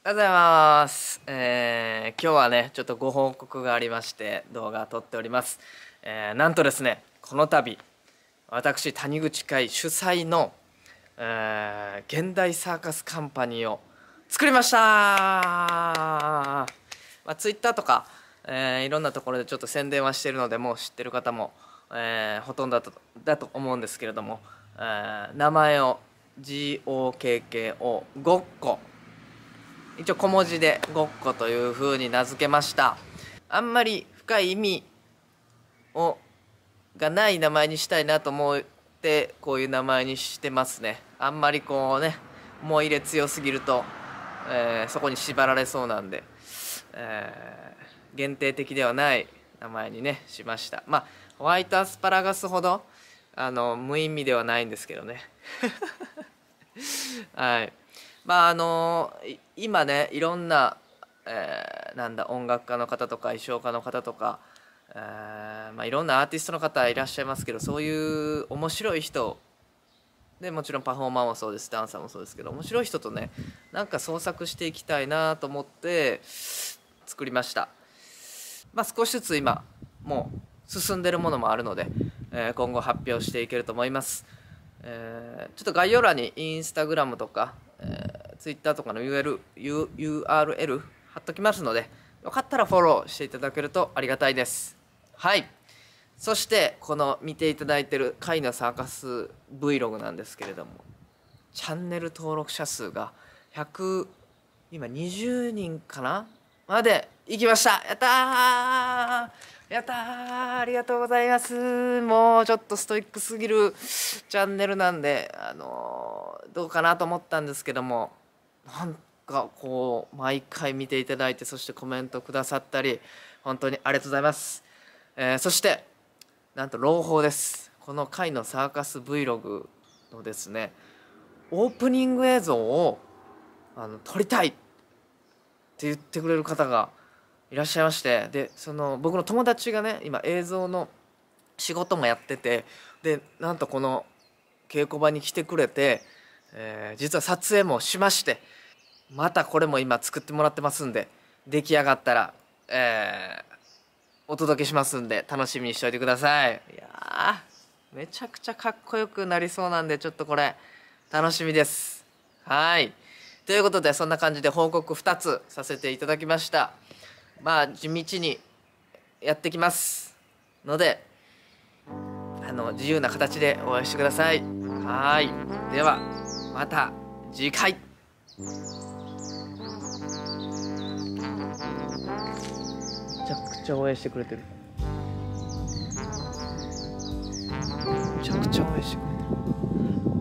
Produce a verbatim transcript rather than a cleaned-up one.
おはようございます、えー、今日はねちょっとご報告がありまして動画を撮っております、えー、なんとですねこの度私谷口海主催の、えー、現代サーカスカンパニーを作りました。まあ、ツイッターとか、えー、いろんなところでちょっと宣伝はしているのでもう知ってる方も、えー、ほとんどだと、だと思うんですけれども、えー、名前を ジーオーケーケーオー ごっこ、一応小文字でごっこというふうに名付けました。あんまり深い意味をがない名前にしたいなと思ってこういう名前にしてますね。あんまりこうね思い入れ強すぎると、えー、そこに縛られそうなんで、えー、限定的ではない名前にねしました。まあホワイトアスパラガスほどあの無意味ではないんですけどねはい。まああの今ねいろんな、えー、なんだ音楽家の方とか衣装家の方とか、えーまあ、いろんなアーティストの方いらっしゃいますけど、そういう面白い人でもちろんパフォーマーもそうです、ダンサーもそうですけど、面白い人とねなんか創作していきたいなと思って作りました。まあ、少しずつ今もう進んでるものもあるので、えー、今後発表していけると思います。えー、ちょっと概要欄にインスタグラムとか、えー、ツイッターとかの ユーアールエル ユーアールエル 貼っときますので、よかったらフォローしていただけるとありがたいです。はい。そしてこの見ていただいているカイのサーカス Vlog なんですけれども、チャンネル登録者数がひゃく今にじゅうにんかなまで行きました。やったーやったーありがとうございます。もうちょっとストイックすぎるチャンネルなんで、あのー、どうかなと思ったんですけども、なんかこう毎回見ていただいて、そしてコメントくださったり本当にありがとうございます。えー、そしてなんと朗報です。この回のサーカス Vlog のですねオープニング映像をあの撮りたいって言ってくれる方がいらっしゃいまして、でその僕の友達がね今映像の仕事もやってて、でなんとこの稽古場に来てくれて、えー、実は撮影もしまして、またこれも今作ってもらってますんで、出来上がったら、えー、お届けしますんで楽しみにしておいてください。いやーめちゃくちゃかっこよくなりそうなんで、ちょっとこれ楽しみです。はい、ということでそんな感じで報告ふたつさせていただきました。まあ地道にやってきますので、あの自由な形で応援してください。はい、ではまた次回。めちゃくちゃ応援してくれてる。めちゃくちゃ応援してくれてる。